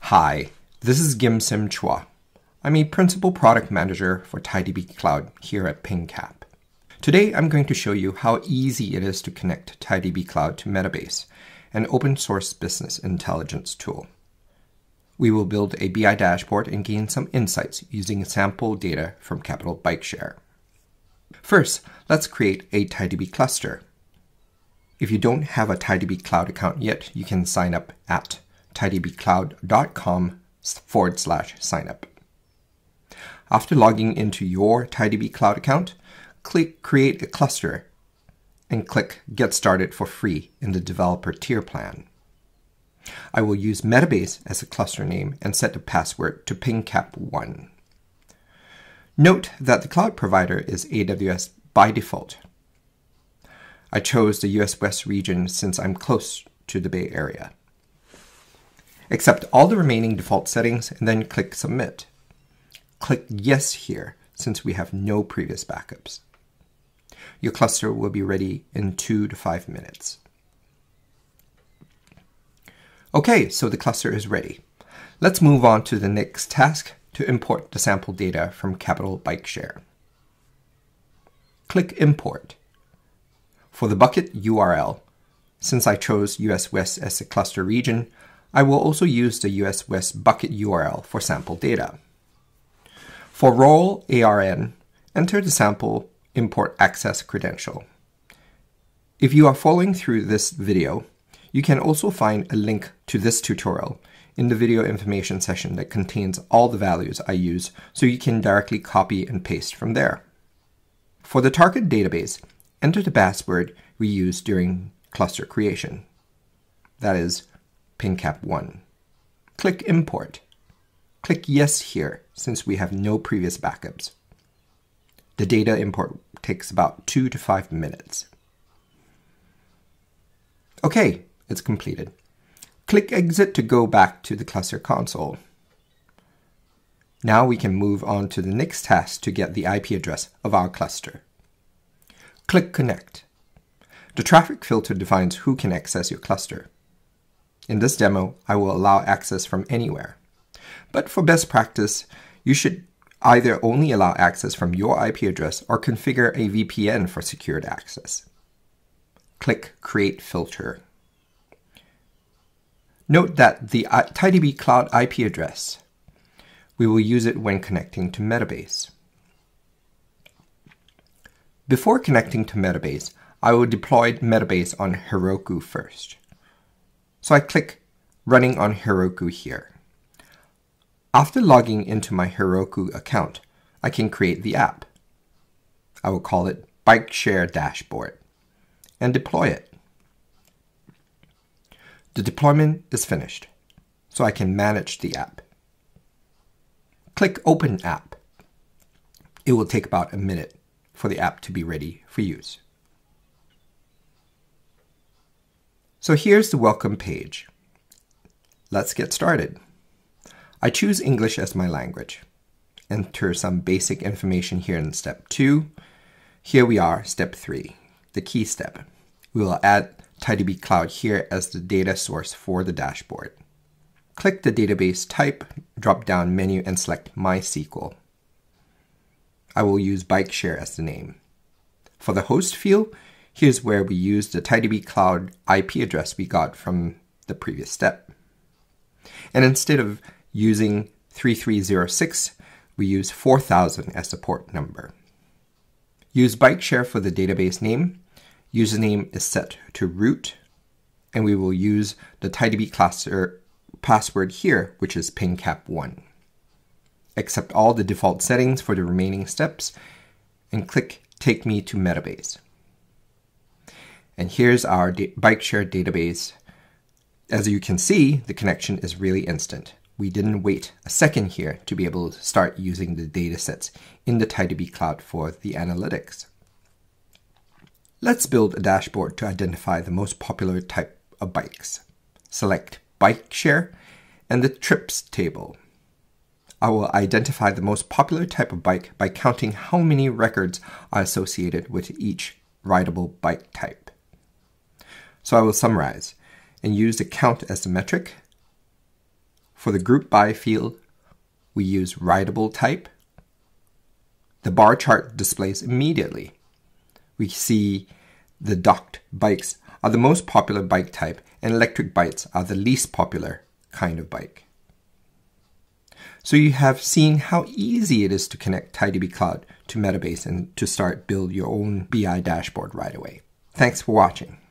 Hi, this is Ghim Chua. I'm a Principal Product Manager for TiDB Cloud here at PingCAP. Today I'm going to show you how easy it is to connect TiDB Cloud to Metabase, an open source business intelligence tool. We will build a BI dashboard and gain some insights using sample data from Capital Bikeshare. First, let's create a TiDB cluster. If you don't have a TiDB Cloud account yet, you can sign up at tidbcloud.com/signup. After logging into your TiDB Cloud account, click Create a Cluster and click Get Started for free in the Developer Tier plan. I will use Metabase as a cluster name and set the password to PingCAP1. Note that the cloud provider is AWS by default. I chose the US West region since I'm close to the Bay Area. Accept all the remaining default settings and then click Submit. Click Yes here since we have no previous backups. Your cluster will be ready in 2 to 5 minutes. Okay, so the cluster is ready. Let's move on to the next task to import the sample data from Capital Bikeshare. Click Import. For the bucket URL, since I chose US West as the cluster region, I will also use the US West bucket URL for sample data. For role ARN, enter the sample import access credential. If you are following through this video, you can also find a link to this tutorial in the video information session that contains all the values I use, so you can directly copy and paste from there. For the target database, enter the password we used during cluster creation. That is PingCAP1. Click Import. Click Yes here since we have no previous backups. The data import takes about 2 to 5 minutes. Okay, it's completed. Click Exit to go back to the cluster console. Now we can move on to the next task to get the IP address of our cluster. Click Connect. The traffic filter defines who can access your cluster. In this demo, I will allow access from anywhere. But for best practice, you should either only allow access from your IP address or configure a VPN for secured access. Click Create Filter. Note that the TiDB Cloud IP address, we will use it when connecting to Metabase. Before connecting to Metabase, I will deploy Metabase on Heroku first. So I click Running on Heroku here. After logging into my Heroku account, I can create the app. I will call it Bikeshare Dashboard and deploy it. The deployment is finished, so I can manage the app. Click Open App. It will take about a minute for the app to be ready for use. So here's the welcome page. Let's get started. I choose English as my language. Enter some basic information here in step 2. Here we are, step 3, the key step. We will add TiDB Cloud here as the data source for the dashboard. Click the database type drop-down menu and select MySQL. I will use Bikeshare as the name. For the host field, here's where we use the TiDB Cloud IP address we got from the previous step. And instead of using 3306, we use 4000 as the port number. Use Bikeshare for the database name. Username is set to root, and we will use the TiDB cluster password here, which is PingCAP1. Accept all the default settings for the remaining steps, and click Take Me to Metabase. And here's our Bikeshare database. As you can see, the connection is really instant. We didn't wait a second here to be able to start using the datasets in the TiDB Cloud for the analytics. Let's build a dashboard to identify the most popular type of bikes. Select Bikeshare and the trips table. I will identify the most popular type of bike by counting how many records are associated with each rideable bike type. So I will summarize and use the count as the metric. For the group by field, we use writable type. The bar chart displays immediately. We see the docked bikes are the most popular bike type and electric bikes are the least popular kind of bike. So you have seen how easy it is to connect TiDB Cloud to Metabase and to start build your own BI dashboard right away. Thanks for watching.